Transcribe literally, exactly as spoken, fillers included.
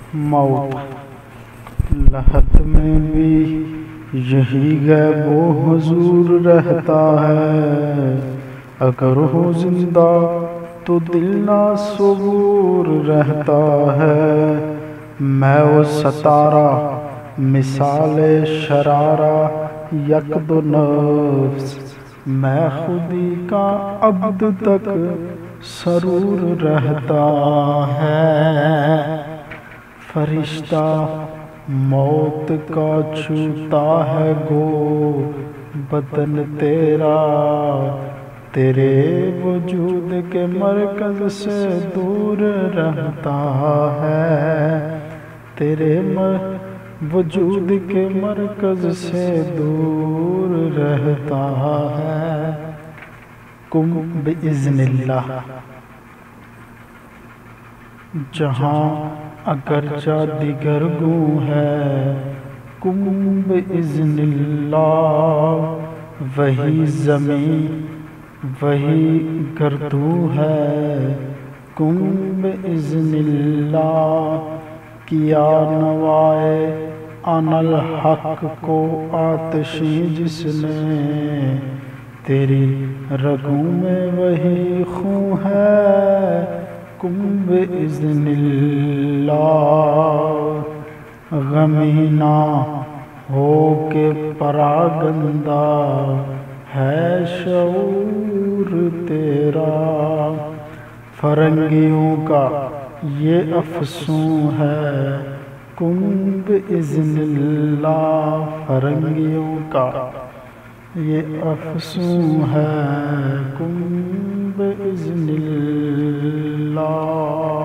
موت لحد میں بھی یہی غیب و حضور رہتا ہے، اگر ہو زندہ تو دل نہ صبور رہتا ہے۔ میں وہ ستارہ مثال شرارہ یک دو نفس، میں خودی کا عبد تک سرور رہتا ہے۔ فرشتہ موت کا چھوتا ہے گو بدن تیرا، تیرے وجود کے مرکز سے دور رہتا ہے، تیرے وجود کے مرکز سے دور رہتا ہے۔ کم بإذن اللہ، جہاں اگرچہ دیگر گوں ہے، کم بإذن اللہ، وہی زمین وہی گردوں ہے، کم بإذن اللہ، کیا نوائے انا الحق کو آتشیں جس نے، تیری رگوں میں وہی خون ہے، کم بإذن اللہ۔ غمی نہ ہو کے پراگندہ ہے شعور تیرا، فرنگیوں کا یہ افسوں ہے، کم بإذن اللہ، فرنگیوں کا یہ افسوں ہے، کم بإذن اللہ۔